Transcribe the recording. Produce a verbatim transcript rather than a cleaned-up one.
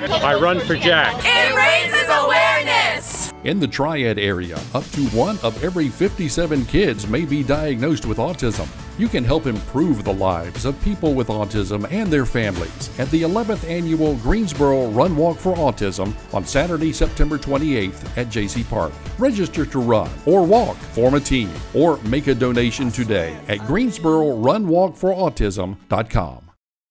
I run for Jack. It raises awareness. In the Triad area, up to one of every fifty-seven kids may be diagnosed with autism. You can help improve the lives of people with autism and their families at the eleventh Annual Greensboro Run Walk for Autism on Saturday, September twenty-eighth at J C Park. Register to run or walk, form a team, or make a donation today at greensboro run walk for autism dot com.